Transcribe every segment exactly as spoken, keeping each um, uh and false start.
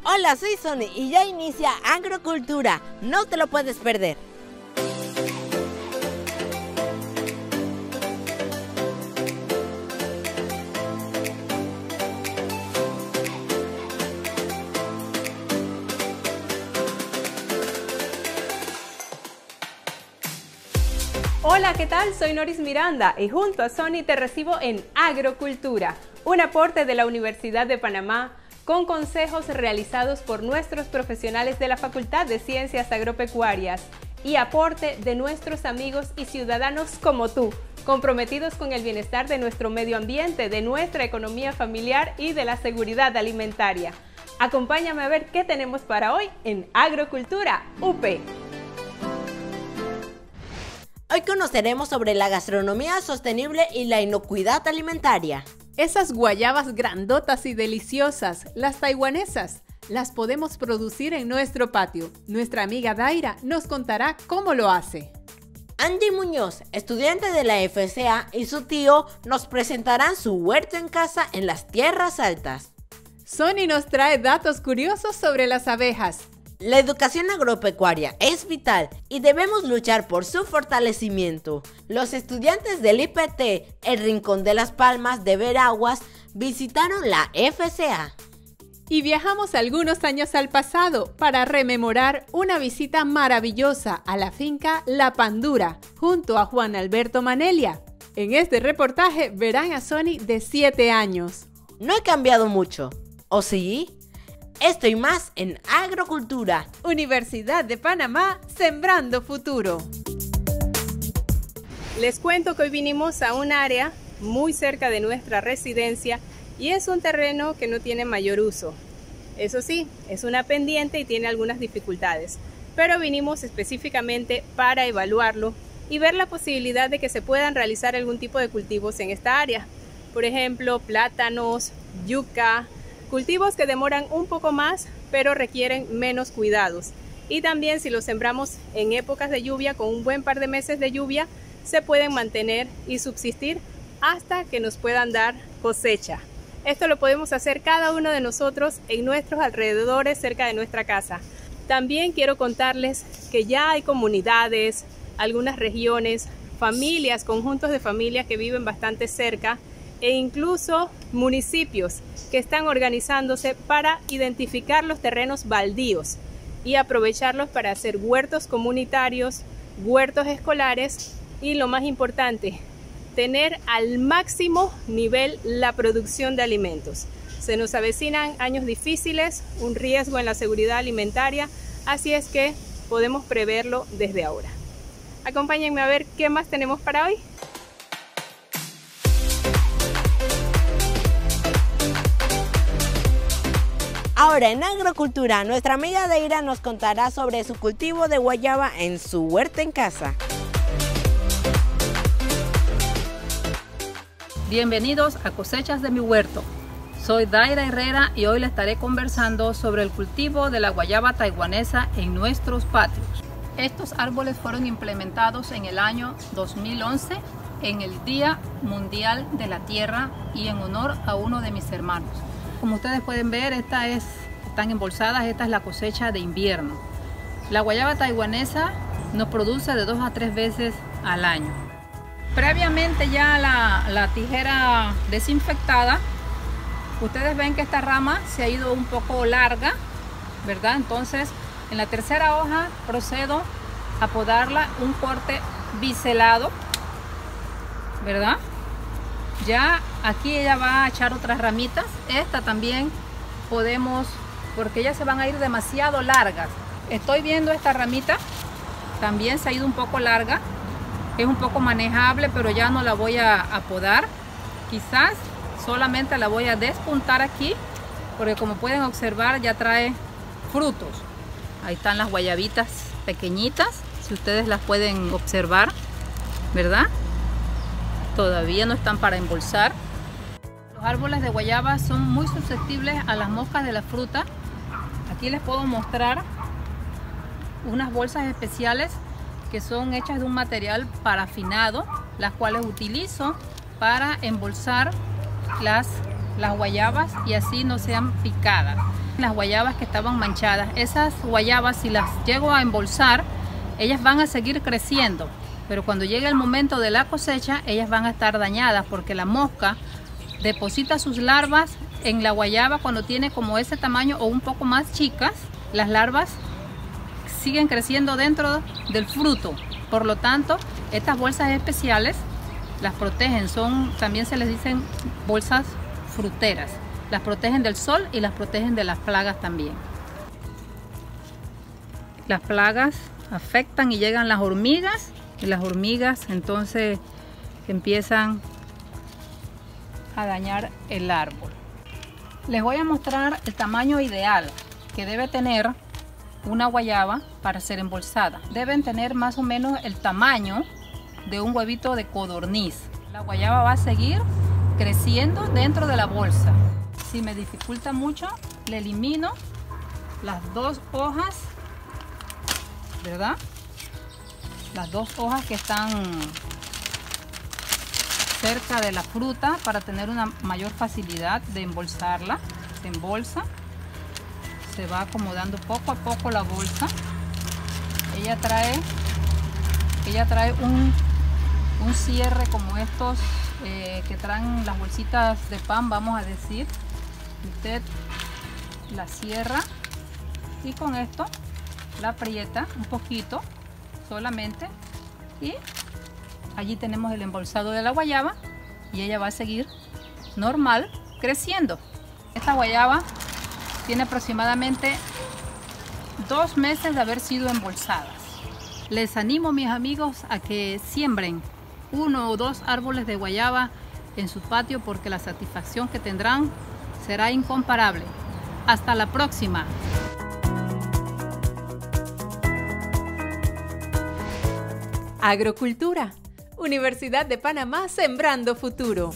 Hola, soy Sony y ya inicia Agrocultura. No te lo puedes perder. Hola, ¿qué tal? Soy Noris Miranda y junto a Sony te recibo en Agrocultura, un aporte de la Universidad de Panamá con consejos realizados por nuestros profesionales de la Facultad de Ciencias Agropecuarias y aporte de nuestros amigos y ciudadanos como tú, comprometidos con el bienestar de nuestro medio ambiente, de nuestra economía familiar y de la seguridad alimentaria. Acompáñame a ver qué tenemos para hoy en Agrocultura U P. Hoy conoceremos sobre la gastronomía sostenible y la inocuidad alimentaria. Esas guayabas grandotas y deliciosas, las taiwanesas, las podemos producir en nuestro patio. Nuestra amiga Daira nos contará cómo lo hace. Angie Muñoz, estudiante de la F C A, y su tío nos presentarán su huerto en casa en las tierras altas. Sony nos trae datos curiosos sobre las abejas. La educación agropecuaria es vital y debemos luchar por su fortalecimiento. Los estudiantes del I P T, el Rincón de las Palmas de Veraguas, visitaron la F C A. Y viajamos algunos años al pasado para rememorar una visita maravillosa a la finca La Pandura, junto a Juan Alberto Manelia. En este reportaje verán a Sony de siete años. No he cambiado mucho, ¿o sí? Esto y más en Agrocultura. Universidad de Panamá, sembrando futuro. Les cuento que hoy vinimos a un área muy cerca de nuestra residencia y es un terreno que no tiene mayor uso. Eso sí, es una pendiente y tiene algunas dificultades, pero vinimos específicamente para evaluarlo y ver la posibilidad de que se puedan realizar algún tipo de cultivos en esta área. Por ejemplo, plátanos, yuca, cultivos que demoran un poco más, pero requieren menos cuidados. Y también si los sembramos en épocas de lluvia, con un buen par de meses de lluvia, se pueden mantener y subsistir hasta que nos puedan dar cosecha. Esto lo podemos hacer cada uno de nosotros en nuestros alrededores, cerca de nuestra casa. También quiero contarles que ya hay comunidades, algunas regiones, familias, conjuntos de familias que viven bastante cerca, e incluso municipios que están organizándose para identificar los terrenos baldíos y aprovecharlos para hacer huertos comunitarios, huertos escolares y, lo más importante, tener al máximo nivel la producción de alimentos. Se nos avecinan años difíciles, un riesgo en la seguridad alimentaria, así es que podemos preverlo desde ahora. Acompáñenme a ver qué más tenemos para hoy. Ahora en Agrocultura, nuestra amiga Daira nos contará sobre su cultivo de guayaba en su huerta en casa. Bienvenidos a Cosechas de mi Huerto. Soy Daira Herrera y hoy les estaré conversando sobre el cultivo de la guayaba taiwanesa en nuestros patios. Estos árboles fueron implementados en el año dos mil once en el Día Mundial de la Tierra y en honor a uno de mis hermanos. Como ustedes pueden ver, esta es, están embolsadas, esta es la cosecha de invierno. La guayaba taiwanesa nos produce de dos a tres veces al año. Previamente ya la, la tijera desinfectada, ustedes ven que esta rama se ha ido un poco larga, ¿verdad? Entonces, en la tercera hoja procedo a podarla un corte biselado, ¿verdad? Ya aquí ella va a echar otras ramitas. Esta también podemos, porque ellas se van a ir demasiado largas. Estoy viendo esta ramita, también se ha ido un poco larga. Es un poco manejable, pero ya no la voy a, a podar. Quizás solamente la voy a despuntar aquí, porque como pueden observar ya trae frutos. Ahí están las guayabitas pequeñitas, si ustedes las pueden observar, ¿verdad? Todavía no están para embolsar. Los árboles de guayaba son muy susceptibles a las moscas de la fruta. Aquí les puedo mostrar unas bolsas especiales que son hechas de un material parafinado, las cuales utilizo para embolsar las, las guayabas y así no sean picadas. las guayabas que estaban manchadas. Esas guayabas, si las llego a embolsar, ellas van a seguir creciendo, pero cuando llegue el momento de la cosecha, ellas van a estar dañadas porque la mosca deposita sus larvas en la guayaba cuando tiene como ese tamaño o un poco más chicas. Las larvas siguen creciendo dentro del fruto, por lo tanto estas bolsas especiales las protegen, son, también se les dicen bolsas fruteras, las protegen del sol y las protegen de las plagas también. Las plagas afectan y llegan las hormigas, y las hormigas entonces empiezan a dañar el árbol. Les voy a mostrar el tamaño ideal que debe tener una guayaba para ser embolsada. Deben tener más o menos el tamaño de un huevito de codorniz. La guayaba va a seguir creciendo dentro de la bolsa. Si me dificulta mucho, le elimino las dos hojas, ¿verdad? Las dos hojas que están cerca de la fruta para tener una mayor facilidad de embolsarla. Se embolsa, se va acomodando poco a poco la bolsa. Ella trae, ella trae un, un cierre como estos eh, que traen las bolsitas de pan, vamos a decir. Usted la cierra y con esto la aprieta un poquito solamente y allí tenemos el embolsado de la guayaba y ella va a seguir normal creciendo. Esta guayaba tiene aproximadamente dos meses de haber sido embolsadas. Les animo, mis amigos, a que siembren uno o dos árboles de guayaba en su patio porque la satisfacción que tendrán será incomparable. Hasta la próxima. Agrocultura, Universidad de Panamá, sembrando futuro.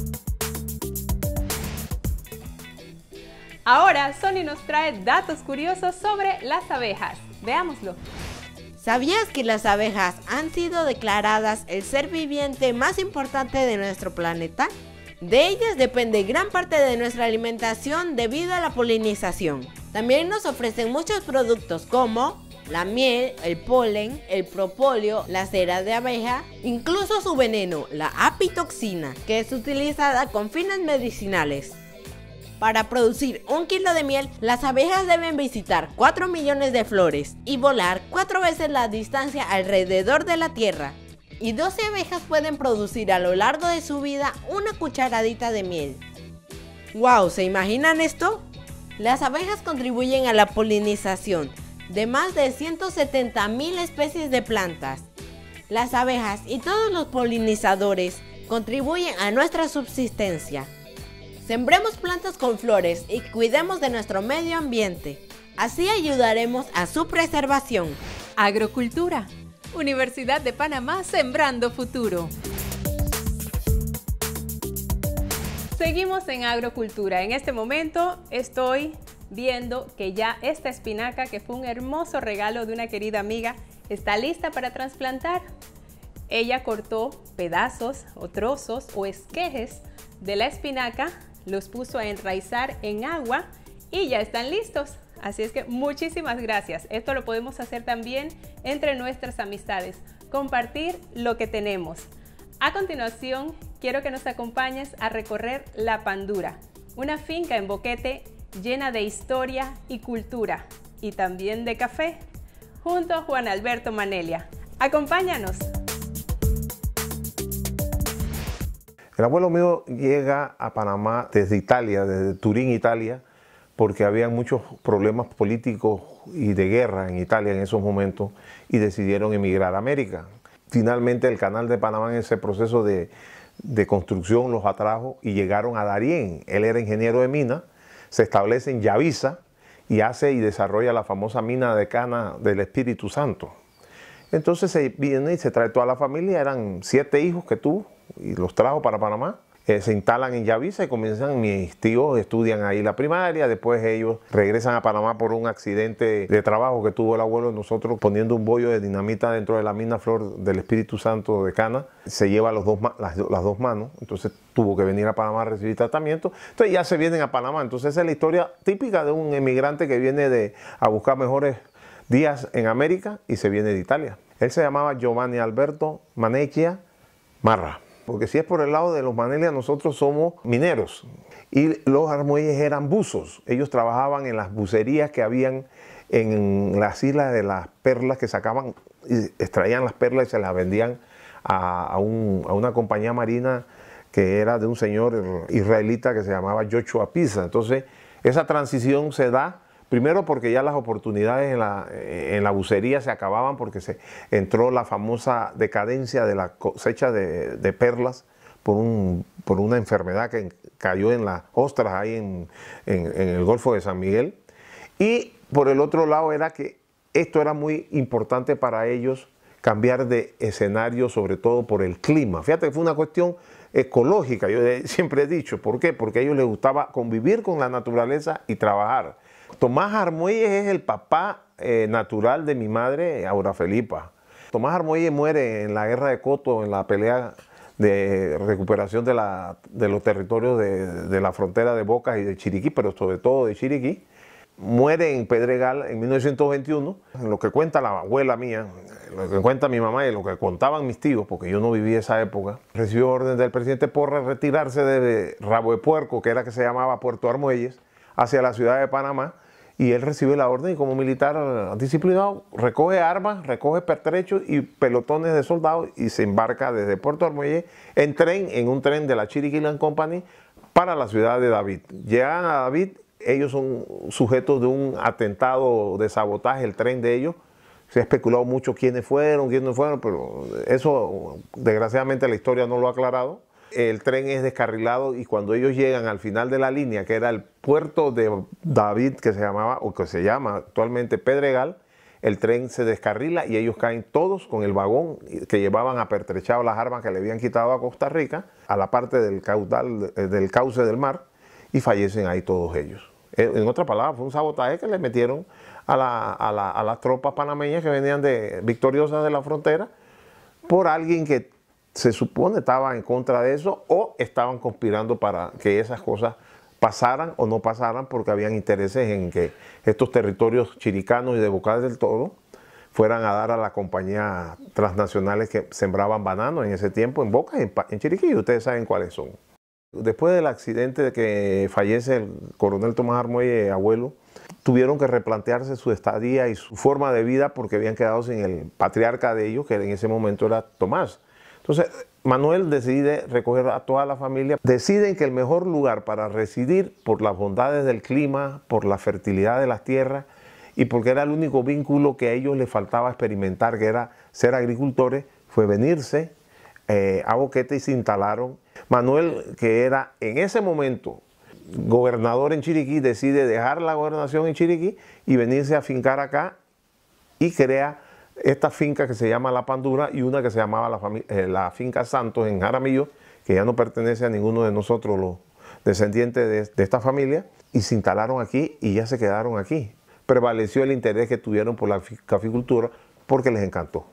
Ahora Sony nos trae datos curiosos sobre las abejas. Veámoslo. ¿Sabías que las abejas han sido declaradas el ser viviente más importante de nuestro planeta? De ellas depende gran parte de nuestra alimentación debido a la polinización. También nos ofrecen muchos productos como la miel, el polen, el propóleo, la cera de abeja, incluso su veneno, la apitoxina, que es utilizada con fines medicinales. Para producir un kilo de miel, las abejas deben visitar cuatro millones de flores y volar cuatro veces la distancia alrededor de la Tierra. Y doce abejas pueden producir a lo largo de su vida una cucharadita de miel. ¡Wow! ¿Se imaginan esto? Las abejas contribuyen a la polinización de más de ciento setenta mil especies de plantas. Las abejas y todos los polinizadores contribuyen a nuestra subsistencia. Sembremos plantas con flores y cuidemos de nuestro medio ambiente. Así ayudaremos a su preservación. Agrocultura, Universidad de Panamá, sembrando futuro. Seguimos en agrocultura. En este momento estoy viendo que ya esta espinaca, que fue un hermoso regalo de una querida amiga, está lista para trasplantar. Ella cortó pedazos o trozos o esquejes de la espinaca, los puso a enraizar en agua y ya están listos. Así es que muchísimas gracias. Esto lo podemos hacer también entre nuestras amistades, compartir lo que tenemos. A continuación, quiero que nos acompañes a recorrer La Pandura, una finca en Boquete llena de historia y cultura, y también de café, junto a Juan Alberto Manelia. ¡Acompáñanos! El abuelo mío llega a Panamá desde Italia, desde Turín, Italia, porque había muchos problemas políticos y de guerra en Italia en esos momentos y decidieron emigrar a América. Finalmente el canal de Panamá en ese proceso de, de construcción los atrajo y llegaron a Darién. Él era ingeniero de mina, se establece en Yavisa y hace y desarrolla la famosa mina de cana del Espíritu Santo. Entonces se viene y se trae toda la familia, eran siete hijos que tuvo y los trajo para Panamá. Eh, se instalan en Yavisa y comienzan, mis tíos estudian ahí la primaria, después ellos regresan a Panamá por un accidente de trabajo que tuvo el abuelo de nosotros poniendo un bollo de dinamita dentro de la mina Flor del Espíritu Santo de Cana, se lleva los dos, las, las dos manos, entonces tuvo que venir a Panamá a recibir tratamiento. Entonces ya se vienen a Panamá. Entonces esa es la historia típica de un emigrante que viene de, a buscar mejores días en América y se viene de Italia. Él se llamaba Giovanni Alberto Maneglia Marra. Porque si es por el lado de los Maneglia, nosotros somos mineros. Y los Armuelles eran buzos. Ellos trabajaban en las bucerías que habían en las islas de las perlas, que sacaban y extraían las perlas y se las vendían a, a, un, a una compañía marina que era de un señor israelita que se llamaba Joshua Pisa. Entonces, esa transición se da primero porque ya las oportunidades en la, en la bucería se acababan, porque se entró la famosa decadencia de la cosecha de, de perlas por, un, por una enfermedad que cayó en las ostras ahí en, en, en el Golfo de San Miguel. Y por el otro lado era que esto era muy importante para ellos, cambiar de escenario, sobre todo por el clima. Fíjate que fue una cuestión ecológica, yo siempre he dicho. ¿Por qué? Porque a ellos les gustaba convivir con la naturaleza y trabajar. Tomás Armuelles es el papá eh, natural de mi madre, Aura Felipa. Tomás Armuelles muere en la guerra de Coto, en la pelea de recuperación de, la, de los territorios de, de la frontera de Bocas y de Chiriquí, pero sobre todo de Chiriquí. Muere en Pedregal en mil novecientos veintiuno. En lo que cuenta la abuela mía, lo que cuenta mi mamá y lo que contaban mis tíos, porque yo no viví esa época, recibió orden del presidente Porras retirarse de Rabo de Puerco, que era que se llamaba Puerto Armuelles, hacia la ciudad de Panamá, y él recibe la orden y como militar disciplinado recoge armas, recoge pertrechos y pelotones de soldados y se embarca desde Puerto Armuelles en tren, en un tren de la Chiriquí Land Company para la ciudad de David. Llegan a David. Ellos son sujetos de un atentado de sabotaje, el tren de ellos. Se ha especulado mucho quiénes fueron, quiénes no fueron, pero eso desgraciadamente la historia no lo ha aclarado. El tren es descarrilado y cuando ellos llegan al final de la línea, que era el puerto de David, que se llamaba, o que se llama actualmente Pedregal, el tren se descarrila y ellos caen todos con el vagón que llevaban apertrechado las armas que le habían quitado a Costa Rica, a la parte del caudal, del cauce del mar, y fallecen ahí todos ellos. En otras palabras, fue un sabotaje que le metieron a, la, a, la, a las tropas panameñas que venían de, victoriosas de la frontera por alguien que se supone estaba en contra de eso o estaban conspirando para que esas cosas pasaran o no pasaran porque habían intereses en que estos territorios chiricanos y de Bocas del Toro fueran a dar a las compañías transnacionales que sembraban bananos en ese tiempo en Bocas y en, en Chiriquí, y ustedes saben cuáles son. Después del accidente de que fallece el coronel Tomás Armuelles, abuelo, tuvieron que replantearse su estadía y su forma de vida porque habían quedado sin el patriarca de ellos, que en ese momento era Tomás. Entonces, Manuel decide recoger a toda la familia. Deciden que el mejor lugar para residir, por las bondades del clima, por la fertilidad de las tierras y porque era el único vínculo que a ellos les faltaba experimentar, que era ser agricultores, fue venirse eh, a Boquete y se instalaron. Manuel, que era en ese momento gobernador en Chiriquí, decide dejar la gobernación en Chiriquí y venirse a fincar acá y crea esta finca que se llama La Pandura y una que se llamaba la, eh, la finca Santos en Jaramillo, que ya no pertenece a ninguno de nosotros los descendientes de, de esta familia, y se instalaron aquí y ya se quedaron aquí. Prevaleció el interés que tuvieron por la caficultura porque les encantó.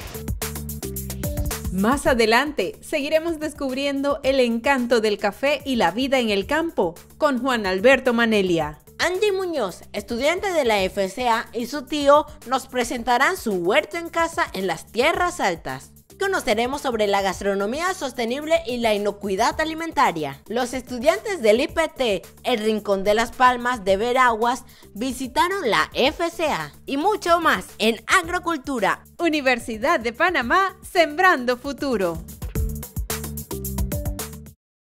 Más adelante seguiremos descubriendo el encanto del café y la vida en el campo con Juan Alberto Maneglia. Andy Muñoz, estudiante de la F C A, y su tío nos presentarán su huerto en casa en las tierras altas. Conoceremos sobre la gastronomía sostenible y la inocuidad alimentaria. Los estudiantes del I P T, el Rincón de las Palmas de Veraguas, visitaron la F C A y mucho más en Agrocultura. Universidad de Panamá, sembrando futuro.